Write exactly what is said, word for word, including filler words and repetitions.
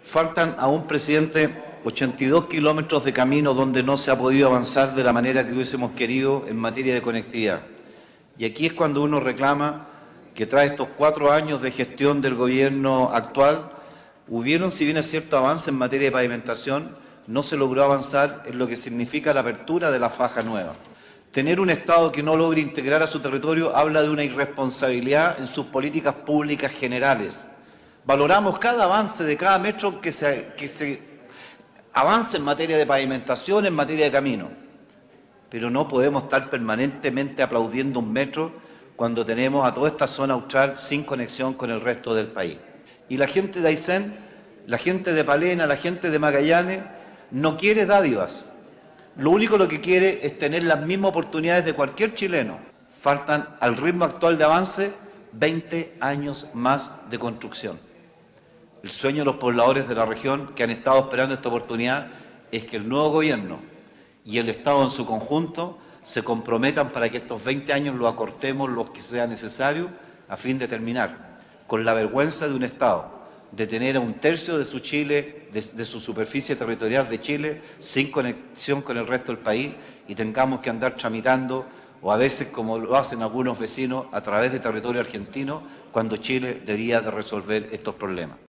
Faltan aún, presidente, ochenta y dos kilómetros de camino donde no se ha podido avanzar de la manera que hubiésemos querido en materia de conectividad. Y aquí es cuando uno reclama que tras estos cuatro años de gestión del gobierno actual, hubieron, si bien es cierto, avance en materia de pavimentación, no se logró avanzar en lo que significa la apertura de la faja nueva. Tener un Estado que no logre integrar a su territorio habla de una irresponsabilidad en sus políticas públicas generales. Valoramos cada avance de cada metro que se, que se avance en materia de pavimentación, en materia de camino, pero no podemos estar permanentemente aplaudiendo un metro cuando tenemos a toda esta zona austral sin conexión con el resto del país. Y la gente de Aysén, la gente de Palena, la gente de Magallanes, no quiere dádivas. Lo único lo que quiere es tener las mismas oportunidades de cualquier chileno. Faltan, al ritmo actual de avance, veinte años más de construcción. El sueño de los pobladores de la región que han estado esperando esta oportunidad es que el nuevo gobierno y el Estado en su conjunto se comprometan para que estos veinte años los acortemos los que sea necesario a fin de terminar con la vergüenza de un Estado de tener a un tercio de su Chile, de, de su superficie territorial de Chile, sin conexión con el resto del país y tengamos que andar tramitando, o a veces como lo hacen algunos vecinos, a través de territorio argentino, cuando Chile debería de resolver estos problemas.